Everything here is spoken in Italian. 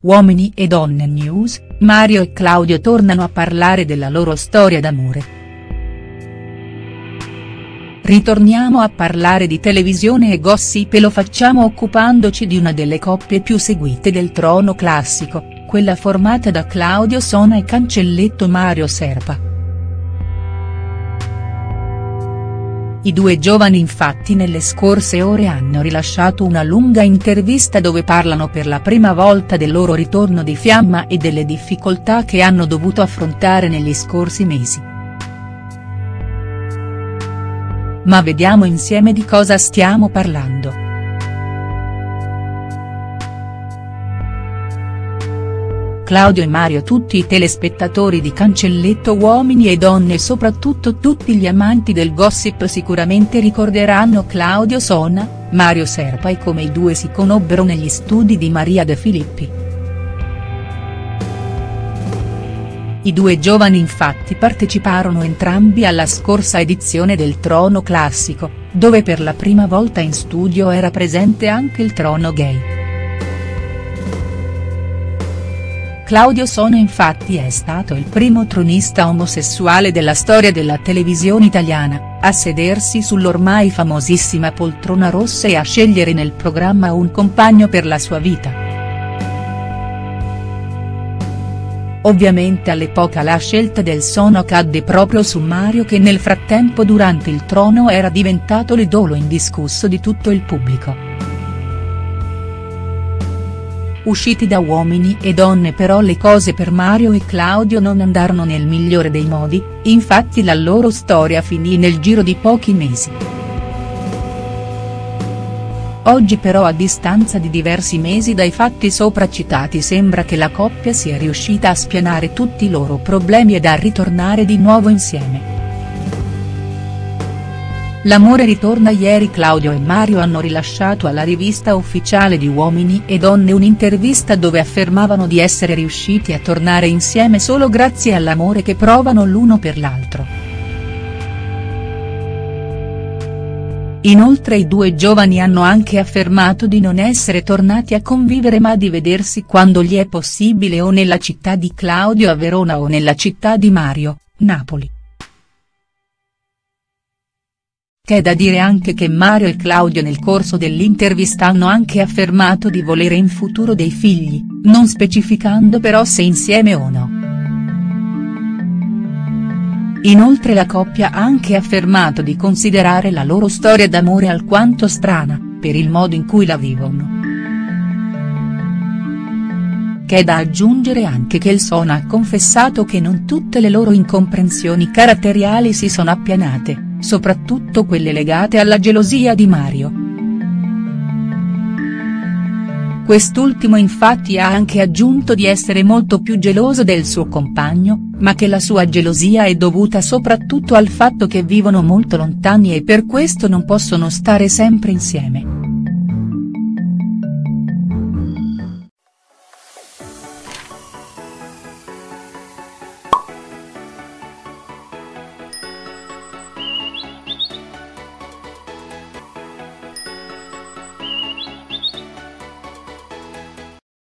Uomini e donne news, Mario e Claudio tornano a parlare della loro storia d'amore. Ritorniamo a parlare di televisione e gossip e lo facciamo occupandoci di una delle coppie più seguite del trono classico, quella formata da Claudio Sona e cancelletto Mario Serpa. I due giovani infatti nelle scorse ore hanno rilasciato una lunga intervista dove parlano per la prima volta del loro ritorno di fiamma e delle difficoltà che hanno dovuto affrontare negli scorsi mesi. Ma vediamo insieme di cosa stiamo parlando. Claudio e Mario. Tutti i telespettatori di Cancelletto, uomini e donne e soprattutto tutti gli amanti del gossip sicuramente ricorderanno Claudio Sona, Mario Serpa e come i due si conobbero negli studi di Maria De Filippi. I due giovani infatti parteciparono entrambi alla scorsa edizione del Trono Classico, dove per la prima volta in studio era presente anche il trono gay. Claudio Sona infatti è stato il primo tronista omosessuale della storia della televisione italiana, a sedersi sull'ormai famosissima poltrona rossa e a scegliere nel programma un compagno per la sua vita. Ovviamente all'epoca la scelta del Sona cadde proprio su Mario, che nel frattempo durante il trono era diventato l'idolo indiscusso di tutto il pubblico. Usciti da Uomini e donne però le cose per Mario e Claudio non andarono nel migliore dei modi, infatti la loro storia finì nel giro di pochi mesi. Oggi però, a distanza di diversi mesi dai fatti sopra citati, sembra che la coppia sia riuscita a spianare tutti i loro problemi ed a ritornare di nuovo insieme. L'amore ritorna. Ieri Claudio e Mario hanno rilasciato alla rivista ufficiale di Uomini e donne un'intervista dove affermavano di essere riusciti a tornare insieme solo grazie all'amore che provano l'uno per l'altro. Inoltre i due giovani hanno anche affermato di non essere tornati a convivere ma di vedersi quando gli è possibile, o nella città di Claudio a Verona o nella città di Mario, Napoli. C'è da dire anche che Mario e Claudio nel corso dell'intervista hanno anche affermato di volere in futuro dei figli, non specificando però se insieme o no. Inoltre la coppia ha anche affermato di considerare la loro storia d'amore alquanto strana, per il modo in cui la vivono. C'è da aggiungere anche che il Sona ha confessato che non tutte le loro incomprensioni caratteriali si sono appianate, soprattutto quelle legate alla gelosia di Mario. Quest'ultimo infatti ha anche aggiunto di essere molto più geloso del suo compagno, ma che la sua gelosia è dovuta soprattutto al fatto che vivono molto lontani e per questo non possono stare sempre insieme.